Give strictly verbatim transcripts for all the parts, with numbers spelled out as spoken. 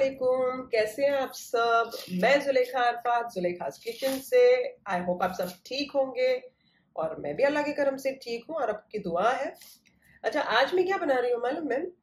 अस्सलामुअलैकुम, कैसे हैं आप सब। मैं जुलेखा अरफात जुलेखास किचन से। आई होप आप सब ठीक होंगे और मैं भी अल्लाह के करम से ठीक हूँ और आपकी दुआ है। अच्छा, आज मैं क्या बना रही हूँ मालूम मैम?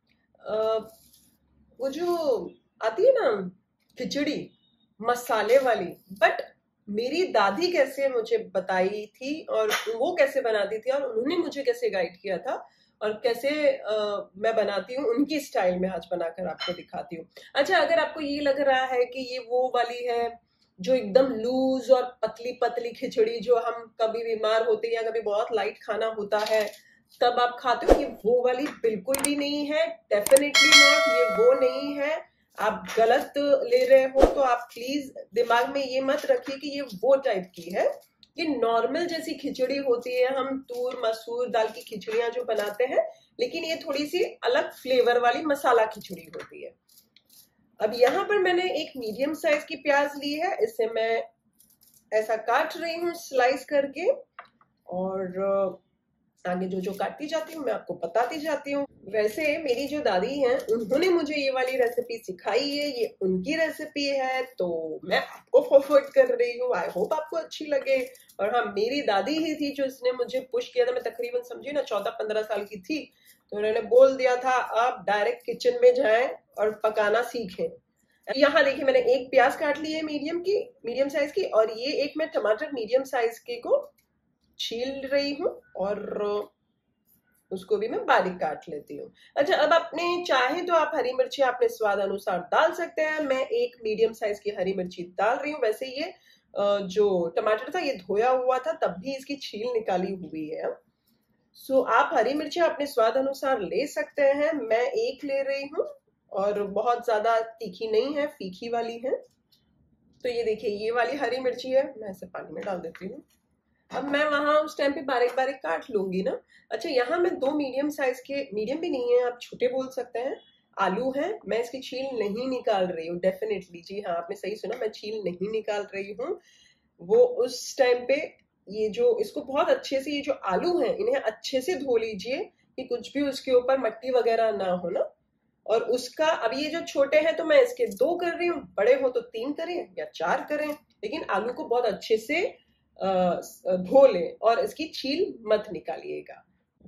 वो जो आती है ना खिचड़ी मसाले वाली, बट मेरी दादी कैसे मुझे बताई थी और वो कैसे बनाती थी और उन्होंने मुझे कैसे गाइड किया था और कैसे आ, मैं बनाती हूँ उनकी स्टाइल में आज बनाकर आपको दिखाती हूँ। अच्छा, अगर आपको ये लग रहा है कि ये वो वाली है जो एकदम लूज और पतली पतली खिचड़ी जो हम कभी बीमार होते हैं या कभी बहुत लाइट खाना होता है तब आप खाते हो, ये वो वाली बिल्कुल भी नहीं है। डेफिनेटली नॉट, ये वो नहीं है। आप गलत ले रहे हो तो आप प्लीज दिमाग में ये मत रखिए कि ये वो टाइप की है। ये नॉर्मल जैसी खिचड़ी होती है, हम तूर मसूर दाल की खिचड़ियां जो बनाते हैं, लेकिन ये थोड़ी सी अलग फ्लेवर वाली मसाला खिचड़ी होती है। अब यहाँ पर मैंने एक मीडियम साइज की प्याज ली है, इसे मैं ऐसा काट रही हूँ स्लाइस करके और आगे जो जो काटती जाती हूँ मैं आपको बताती जाती हूँ। वैसे मेरी जो दादी हैं उन्होंने मुझे ये वाली रेसिपी सिखाई है, ये उनकी रेसिपी है तो मैं आपको फॉरवर्ड कर रही हूँ। आई होप आपको अच्छी लगे। और हाँ, मेरी दादी ही थी जो इसने मुझे पुश किया था। मैं तकरीबन समझी ना चौदह पंद्रह साल की थी तो उन्होंने बोल दिया था आप डायरेक्ट किचन में जाएं और पकाना सीखें। यहाँ देखिए, मैंने एक प्याज काट ली है मीडियम की मीडियम साइज की, और ये एक मैं टमाटर मीडियम साइज के को छील रही हूँ और उसको भी मैं बारीक काट लेती हूँ। अच्छा, अब आपने चाहे तो आप हरी मिर्ची अपने स्वाद अनुसार डाल सकते हैं। मैं एक मीडियम साइज की हरी मिर्ची डाल रही हूँ। वैसे ये जो टमाटर था ये धोया हुआ था, तब भी इसकी छील निकाली हुई है। सो आप हरी मिर्ची अपने स्वाद अनुसार ले सकते हैं। मैं एक ले रही हूँ और बहुत ज्यादा तीखी नहीं है, फीकी वाली है। तो ये देखिए, ये वाली हरी मिर्ची है, मैं इसे पानी में डाल देती हूँ। अब मैं वहां उस टाइम पे बारीक बारीक काट लूंगी ना। अच्छा, यहाँ मैं दो मीडियम साइज के, मीडियम भी नहीं है आप छोटे बोल सकते हैं, आलू हैं। मैं इसकी छील नहीं निकाल रही हूँ। डेफिनेटली, जी हाँ, आपने सही सुना, मैं छील नहीं निकाल रही हूँ। वो उस टाइम पे ये जो इसको बहुत अच्छे से, ये जो आलू हैं इन्हें अच्छे से धो लीजिए कि कुछ भी उसके ऊपर मट्टी वगैरह ना हो ना। और उसका, अब ये जो छोटे हैं तो मैं इसके दो कर रही हूँ, बड़े हो तो तीन करें या चार करें, लेकिन आलू को बहुत अच्छे से धो लें और इसकी छील मत निकालिएगा।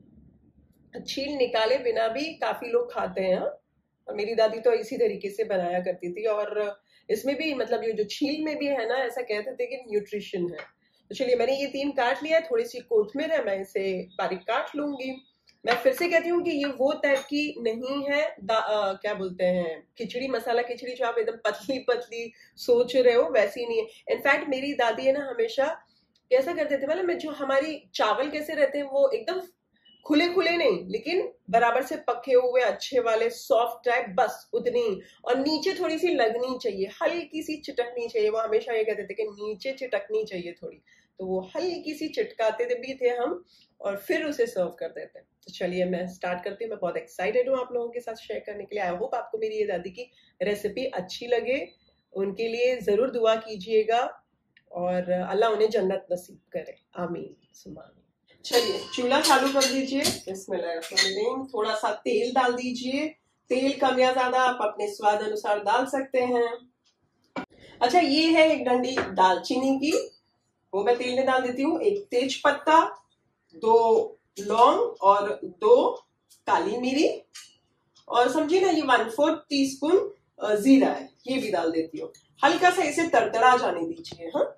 छील निकाले बिना भी काफी लोग खाते हैं और मेरी दादी तो इसी तरीके से बनाया करती थी। और इसमें भी मतलब ये जो छील में भी है ना, ऐसा कहते थे कि न्यूट्रिशन है। तो चलिए, मैंने ये तीन काट लिया है। थोड़ी सी कोथमीर है, मैं इसे बारीक काट लूंगी। मैं फिर से कहती हूँ कि ये वो टाइप की नहीं है आ, क्या बोलते हैं, खिचड़ी मसाला खिचड़ी जो आप एकदम पतली पतली सोच रहे हो, वैसी नहीं है। इनफैक्ट मेरी दादी है ना, हमेशा कैसा करते थे मतलब, जो हमारी चावल कैसे रहते हैं वो एकदम खुले खुले नहीं, लेकिन बराबर से पके हुए अच्छे वाले सॉफ्ट टाइप, बस उतनी। और नीचे थोड़ी सी लगनी चाहिए, हल्की सी चिटकनी चाहिए। वो हमेशा ये कहते थे कि नीचे चिटकनी चाहिए थोड़ी, तो वो हल्की सी चिटकाते थे भी थे हम और फिर उसे सर्व कर देते हैं। तो चलिए मैं स्टार्ट करती हूँ। मैं बहुत एक्साइटेड हूँ आप लोगों के साथ शेयर करने के लिए। आई होप आपको मेरी ये दादी की रेसिपी अच्छी लगे। उनके लिए जरूर दुआ कीजिएगा और अल्लाह उन्हें जन्नत नसीब करे, आमीन सुमा आमीन। चलिए चूल्हा चालू कर दीजिए। बिस्मिल्लाह। थोड़ा सा तेल डाल दीजिए। तेल कम या ज्यादा आप अपने स्वाद अनुसार डाल सकते हैं। अच्छा, ये है एक डंडी दालचीनी की, वो मैं तेल में डाल देती हूँ। एक तेज पत्ता, दो लौंग और दो काली मिरी, और समझिए ना ये वन फोर्थ टी स्पून जीरा है, ये भी डाल देती हूँ। हल्का सा इसे तड़तड़ा जाने दीजिए। हाँ,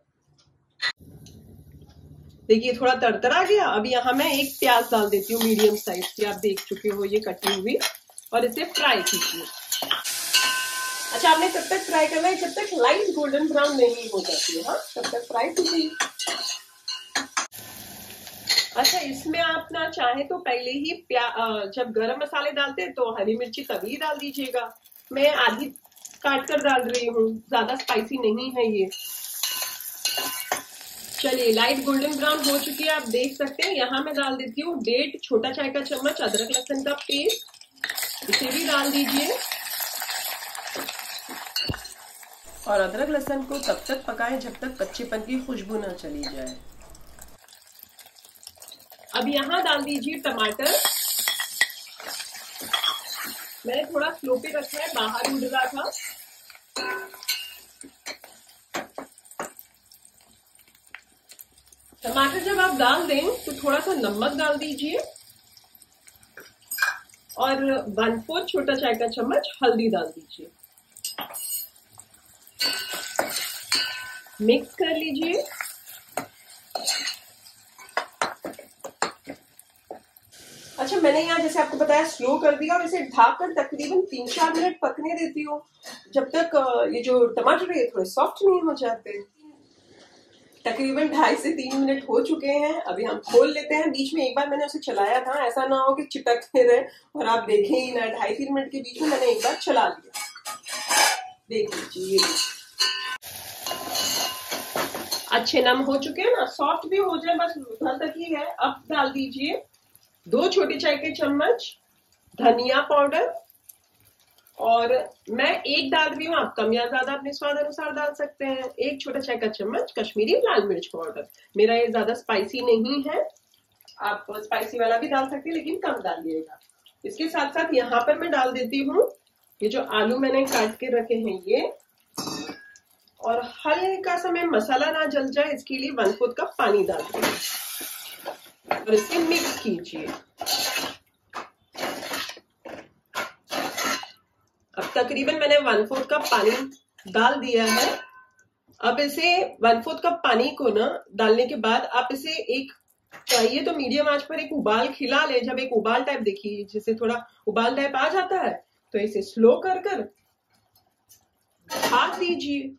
देखिए थोड़ा तड़तड़ा गया। अब यहाँ मैं एक प्याज डाल देती हूँ मीडियम साइज की, आप देख चुके हो ये कटी हुई, और इसे फ्राई कीजिए। अच्छा, आपने तब तक फ्राई करना है जब तक लाइट गोल्डन ब्राउन नहीं हो जाती है। हाँ, तब तक फ्राई कीजिए। अच्छा, इसमें आप ना चाहे तो पहले ही जब गरम मसाले डालते हैं तो हरी मिर्ची तभी डाल दीजिएगा। मैं आधी काट कर डाल रही हूँ, ज्यादा स्पाइसी नहीं है ये। चलिए, लाइट गोल्डन ब्राउन हो चुकी है, आप देख सकते हैं। यहाँ मैं डाल देती हूँ डेढ़ छोटा चाय का चम्मच अदरक लहसुन का पेस्ट, इसे भी डाल दीजिए। और अदरक लहसुन को तब तक पकाएं जब तक कच्चेपन की खुशबू ना चली जाए। अब यहाँ डाल दीजिए टमाटर। मैंने थोड़ा स्लो पे रखा है, बाहर उड़ रहा था। टमाटर जब आप डाल दें तो थोड़ा सा नमक डाल दीजिए और वन फोर्थ छोटा चाय का चम्मच हल्दी डाल दीजिए। मिक्स कर लीजिए। अच्छा, मैंने यहाँ जैसे आपको बताया स्लो कर दिया और इसे ढककर तकरीबन तीन चार मिनट पकने देती हूँ, जब तक ये जो टमाटर है थोड़े सॉफ्ट नहीं हो जाते। तकरीबन ढाई से तीन मिनट हो चुके हैं। अभी हम खोल लेते हैं। बीच में एक बार मैंने उसे चलाया था, ऐसा ना हो कि चिटकते रहे और आप देखें ही ना। ढाई तीन मिनट के बीच में मैंने एक बार चला लिया। देख लीजिए, ये अच्छे नम हो चुके हैं ना, सॉफ्ट भी हो जाए, बस उतना तक ही है। अब डाल दीजिए दो छोटे चाय के चम्मच धनिया पाउडर, और मैं एक डाल रही हूँ, आप कम या ज्यादा अपने स्वाद अनुसार डाल सकते हैं। एक छोटा चाय का चम्मच कश्मीरी लाल मिर्च पाउडर। मेरा ये ज्यादा स्पाइसी नहीं है, आप स्पाइसी वाला भी डाल सकते हैं लेकिन कम डालिएगा। इसके साथ साथ यहाँ पर मैं डाल देती हूँ ये जो आलू मैंने काट के रखे हैं ये, और हल्का सा मैं मसाला ना जल जाए इसके लिए वन फोर्थ कप पानी डाल दूंगी और इसे मिक्स कीजिए। अब तकरीबन मैंने वन फोर्थ कप पानी डाल दिया है। अब इसे वन फोर्थ कप पानी को ना डालने के बाद आप इसे एक चाहिए तो मीडियम आंच पर एक उबाल खिला ले। जब एक उबाल टाइप देखिए, जैसे थोड़ा उबाल टाइप आ जाता है तो इसे स्लो कर कर ढक दीजिए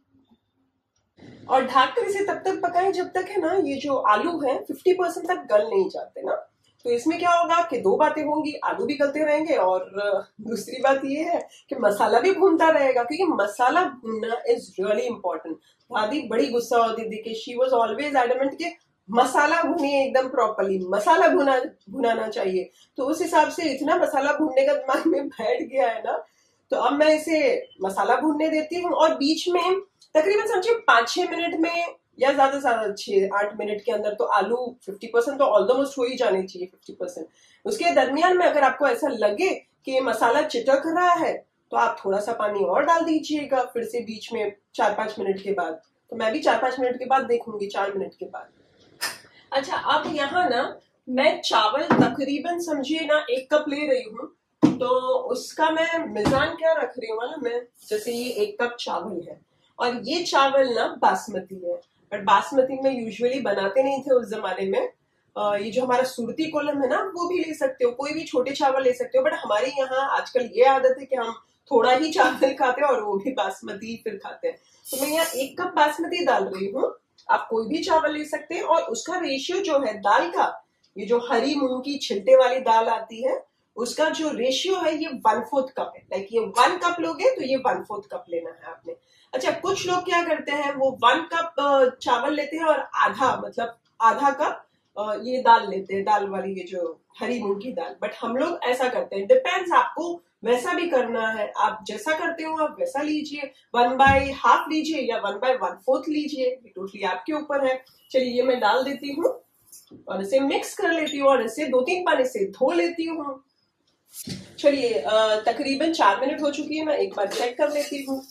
और ढककर इसे तब तक पकाएं जब तक है ना ये जो आलू है फिफ्टी परसेंट तक गल नहीं जाते ना। तो इसमें क्या होगा कि दो बातें होंगी, आलू भी गलते रहेंगे और दूसरी बात ये है कि मसाला भी भूनता रहेगा, क्योंकि मसाला भूनना इज रियली इंपॉर्टेंट। दादी बड़ी गुस्सा होती थी कि शी वाज ऑलवेज एडमेंट कि मसाला भूनिए एकदम प्रॉपरली, मसाला भुना भुनाना चाहिए। तो उस हिसाब से इतना मसाला भूनने का दिमाग में बैठ गया है ना, तो अब मैं इसे मसाला भूनने देती हूँ और बीच में तकरीबन समझिए पांच छह मिनट में या ज्यादा से ज्यादा छह आठ मिनट के अंदर तो आलू फिफ्टी परसेंट तो ऑलमोस्ट हो ही जाने चाहिए, फिफ्टी परसेंट। उसके दरमियान में अगर आपको ऐसा लगे कि मसाला चिटक रहा है तो आप थोड़ा सा पानी और डाल दीजिएगा फिर से बीच में चार पांच मिनट के बाद। तो मैं भी चार पांच मिनट के बाद देखूंगी, चार मिनट के बाद। अच्छा, अब यहाँ ना मैं चावल तकरीबन समझिए ना एक कप ले रही हूँ, तो उसका मैं मिजान क्या रख रही हूँ ना, मैं जैसे ये एक कप चावल है और ये चावल ना बासमती है, बट बासमती में यूजुअली बनाते नहीं थे उस जमाने में। आ, ये जो हमारा सुरती कोलम है ना, वो भी ले सकते हो, कोई भी छोटे चावल ले सकते हो, बट हमारे यहाँ आजकल ये आदत है कि हम थोड़ा ही चावल खाते हैं और वो भी बासमती फिर खाते हैं। तो मैं यहाँ एक कप बासमती डाल रही हूँ, आप कोई भी चावल ले सकते हैं। और उसका रेशियो जो है दाल का, ये जो हरी मूंग की छिलटे वाली दाल आती है उसका जो रेशियो है ये वन फोर्थ कप है। लाइक ये वन कप लोगे तो ये वन फोर्थ कप लेना है आपने। अच्छा, कुछ लोग क्या करते हैं, वो वन कप चावल लेते हैं और आधा मतलब आधा कप ये दाल लेते हैं, दाल वाली ये जो हरी मूंग की दाल। बट हम लोग ऐसा करते हैं, डिपेंड्स, आपको वैसा भी करना है, आप जैसा करते हो आप वैसा लीजिए। वन बाय हाफ लीजिए या वन बाय वन फोर्थ लीजिए, ये टोटली आपके ऊपर है। चलिए, ये मैं डाल देती हूँ और इसे मिक्स कर लेती हूँ और इसे दो तीन पानी से धो लेती हूँ। चलिए, तकरीबन चार मिनट हो चुकी है, मैं एक बार चेक कर लेती हूँ।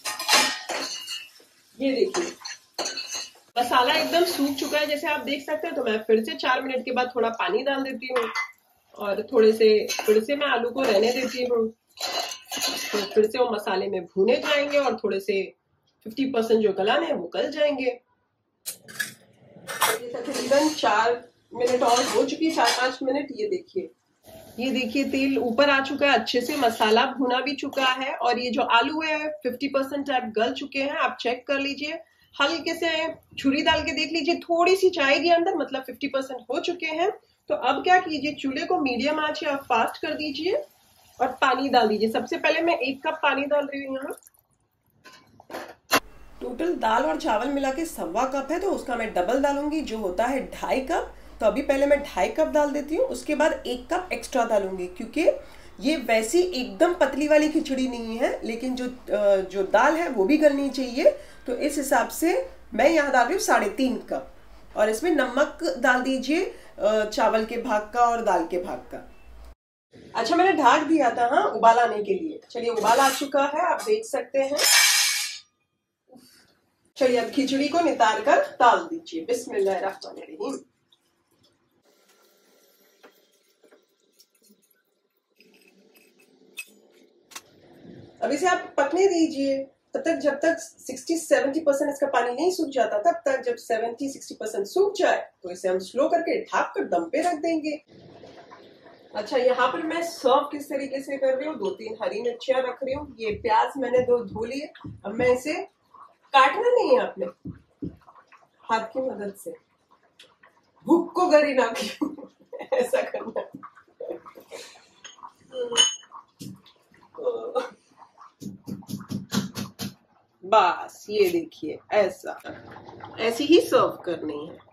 ये देखिए मसाला एकदम सूख चुका है जैसे आप देख सकते हैं। तो मैं फिर से चार मिनट के बाद थोड़ा पानी डाल देती हूँ और थोड़े से फिर से मैं आलू को रहने देती हूँ। तो फिर से वो मसाले में भुने जाएंगे और थोड़े से फिफ्टी परसेंट जो गलाने हैं वो गल जाएंगे। तकरीबन चार मिनट और हो चुकी है, चार पांच मिनट। ये देखिए ये देखिए तेल ऊपर आ चुका है, अच्छे से मसाला भुना भी चुका है और ये जो आलू है फिफ्टी परसेंट टाइप गल चुके हैं। आप चेक कर लीजिए, हल्के से छुरी डाल के देख लीजिए, थोड़ी सी जाएगी अंदर, मतलब फिफ्टी परसेंट हो चुके हैं। तो अब क्या कीजिए, चूल्हे को मीडियम आंच या फास्ट कर दीजिए और पानी डाल दीजिए। सबसे पहले मैं एक कप पानी डाल रही हूँ यहाँ। टोटल दाल और चावल मिला के सवा कप है, तो उसका मैं डबल डालूंगी जो होता है ढाई कप। तो अभी पहले मैं ढाई कप डाल देती हूँ, उसके बाद एक कप एक्स्ट्रा डालूंगी, क्योंकि ये वैसी एकदम पतली वाली खिचड़ी नहीं है, लेकिन जो जो दाल है वो भी गलनी चाहिए। तो इस हिसाब से मैं यहाँ डाल रही हूँ साढ़े तीन कप, और इसमें नमक डाल दीजिए चावल के भाग का और दाल के भाग का। अच्छा, मैंने ढक दिया था हाँ उबाल आने के लिए। चलिए, उबाल आ चुका है, आप देख सकते हैं। चलिए अब खिचड़ी को नितार कर डाल दीजिए। बिस्मिल्लाहिर्रहमानिर्रहीम। अब इसे आप पकने दीजिए तब तक जब तक साठ सत्तर परसेंट इसका पानी नहीं सूख जाता, तब तक जब सत्तर साठ परसेंट सूख जाए तो इसे हम स्लो करके ढक कर दम पे रख देंगे। अच्छा, यहाँ पर मैं सर्व किस तरीके से कर रही हूँ, दो तीन हरी मिर्चियां रख रही हूँ। ये प्याज मैंने दो धो लिए। अब मैं इसे काटना नहीं है, अपने हाथ की मदद से भूख को गरी ना ऐसा करना। बस ये देखिए, ऐसा ऐसी ही सर्व करनी है।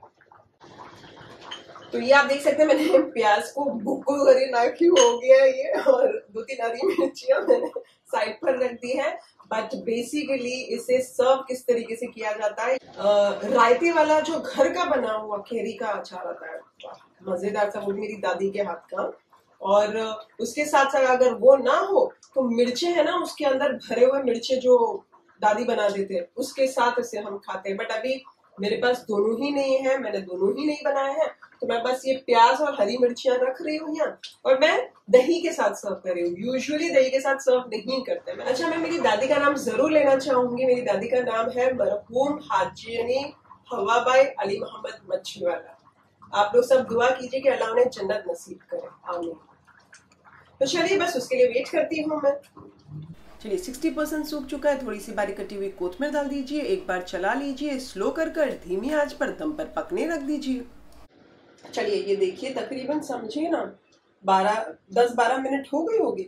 तो ये आप देख सकते हैं मैंने प्याज को भुक्को गरी ना क्यों हो गया ये, और दो तीन हरी मिर्चियां मैंने साइड पर रख दी है। बट बेसिकली इसे सर्व किस तरीके से किया जाता है, रायते वाला जो घर का बना हुआ केरी का अचार आता है, मजेदार सा, वो मेरी दादी के हाथ का। और उसके साथ साथ अगर वो ना हो तो मिर्चे है ना, उसके अंदर भरे हुए मिर्चे जो दादी बना देते हैं, उसके साथ इसे हम खाते हैं। बट अभी मेरे पास दोनों ही नहीं है, मैंने दोनों ही नहीं बनाए हैं, तो मैं बस ये प्याज और हरी मिर्चियां रख रही हूँ यहाँ, और मैं दही के साथ सर्व कर रही हूँ। यूजुअली दही के साथ सर्व नहीं करते मैं। अच्छा, मैं मेरी दादी का नाम जरूर लेना चाहूंगी। मेरी दादी का नाम है मरहूम हाजी हवाबाई अली मोहम्मद मच्छीवाला। आप लोग सब दुआ कीजिए कि अल्लाह उन्हें जन्नत नसीब करे, आमीन। तो चलिए बस उसके लिए वेट करती हूँ मैं। चलिए साठ परसेंट सूख चुका है। थोड़ी सी बारीक कटी हुई कोथमीर डाल दीजिए, एक बार चला लीजिए, स्लो कर कर धीमी आंच पर दम पर पकने रख दीजिए। चलिए ये देखिए, तकरीबन समझिए ना बारह दस बारह मिनट हो गई होगी।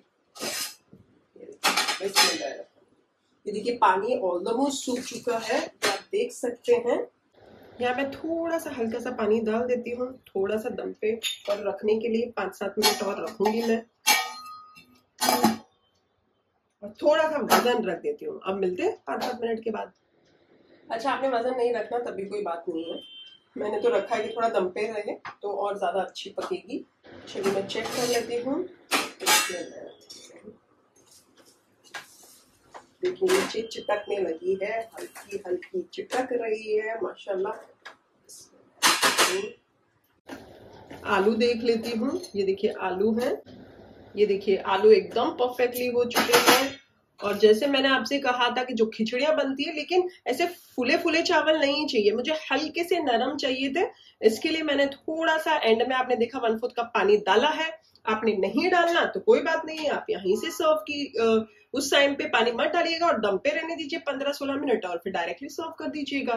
ये देखिए पानी ऑलमोस्ट सूख चुका है, आप देख सकते हैं। यहाँ मैं थोड़ा सा हल्का सा पानी डाल देती हूँ, थोड़ा सा दम पे पर रखने के लिए। पाँच सात मिनट और रखूंगी मैं, और थोड़ा सा वजन रख देती हूँ। अब मिलते हैं पाँच सात मिनट के बाद। अच्छा, आपने वजन नहीं रखना तभी कोई बात नहीं है, मैंने तो रखा है कि थोड़ा दम पे रहे तो और ज्यादा अच्छी पकेगी। चलिए मैं चेक कर लेती हूँ। देखिए नीचे चिटकने लगी है, हल्की हल्की चिटक रही है माशाल्लाह। आलू देख लेती हूँ, ये देखिए आलू है, ये देखिए आलू एकदम परफेक्टली हो चुके हैं। और जैसे मैंने आपसे कहा था कि जो खिचड़ियां बनती है, लेकिन ऐसे फूले फूले चावल नहीं चाहिए मुझे, हल्के से नरम चाहिए थे। इसके लिए मैंने थोड़ा सा एंड में, आपने देखा वन फोर्थ कप पानी डाला है। आपने नहीं डालना तो कोई बात नहीं है, आप यहीं से सर्व की उस टाइम पे पानी मत डालिएगा और दम पे रहने दीजिए पंद्रह सोलह मिनट, और फिर डायरेक्टली सर्व कर दीजिएगा।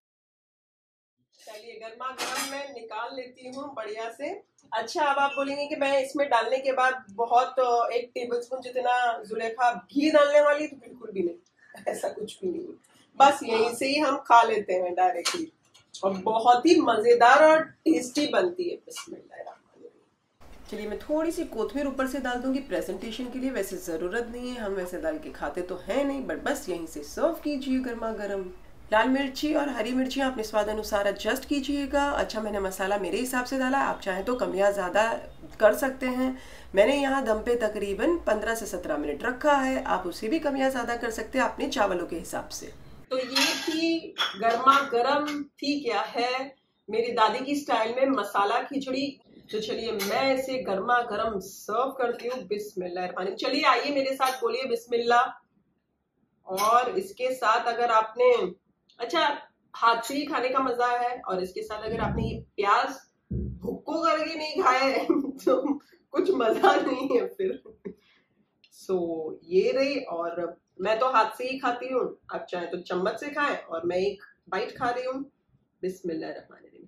चलिए गर्मा गर्म मैं निकाल लेती हूँ बढ़िया से। अच्छा, अब आप बोलेंगे कि मैं इसमें डालने के बाद बहुत एक टेबलस्पून जितना जुलेखा घी डालने वाली, तो बिल्कुल भी नहीं, ऐसा कुछ भी नहीं। बस यहीं से ही हम खा लेते हैं डायरेक्टली, और बहुत ही मजेदार और टेस्टी बनती है। बिस्मिल्लाहिर्रहमानिर्रहीम। चलिए मैं थोड़ी सी कोथमीर ऊपर से डाल दूंगी प्रेजेंटेशन के लिए, वैसे जरूरत नहीं है, हम वैसे डाल के खाते तो है नहीं, बट बस यहीं से सर्व कीजिए गर्मा गर्म। लाल मिर्ची और हरी मिर्ची अपने स्वाद अनुसार एडजस्ट कीजिएगा। अच्छा, मैंने मसाला मेरे हिसाब से डाला, आप चाहें तो कम या ज़्यादा कर सकते हैं। मैंने यहाँ दम पे तकरीबन पंद्रह से सत्रह मिनट रखा है, आप उसे भी कम या ज़्यादा कर सकते हैं अपने चावलों के हिसाब से। तो ये थी गर्मा गर्म, थी क्या है, मेरी दादी की स्टाइल में मसाला खिचड़ी। तो चलिए मैं इसे गर्मा गर्म सर्व करती हूँ। बिस्मिल्लाह। चलिए आइए मेरे साथ बोलिए बिस्मिल्लाह। और इसके साथ अगर आपने, अच्छा हाथ से ही खाने का मजा है, और इसके साथ अगर आपने ये प्याज भुक्को करके नहीं खाए तो कुछ मजा नहीं है फिर। सो ये रही, और मैं तो हाथ से ही खाती हूँ, आप चाहे तो चम्मच से खाएं, और मैं एक बाइट खा रही हूँ। बिस्मिल्लाहिर्रहमानिर्रहीम।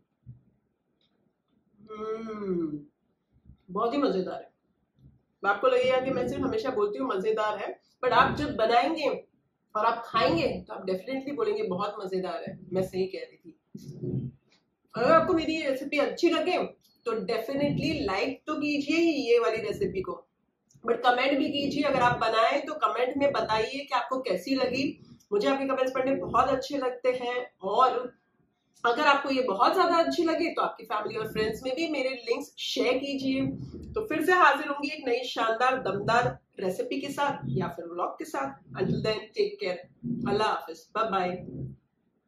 हम्म बहुत ही मजेदार है। आपको लगेगा कि मैं सिर्फ हमेशा बोलती हूँ मजेदार है, बट आप जब बनाएंगे और आप खाएंगे तो आप डेफिनेटली बोलेंगे बहुत मजेदार है। मैं सही कह रही थी। अगर आपको मेरी ये रेसिपी अच्छी लगे तो डेफिनेटली लाइक तो कीजिए ही ये वाली रेसिपी को, बट कमेंट भी कीजिए। अगर आप बनाएं तो कमेंट में बताइए कि आपको कैसी लगी। मुझे आपके कमेंट्स पढ़ने बहुत अच्छे लगते हैं, और अगर आपको ये बहुत ज्यादा अच्छी लगे तो आपकी फैमिली और फ्रेंड्स में भी मेरे लिंक्स शेयर कीजिए। तो फिर से हाजिर होंगी एक नई शानदार दमदार रेसिपी के साथ या फिर व्लॉग के साथ। अंटिल देन टेक केयर, अल्लाह हाफिज, बाय बाय।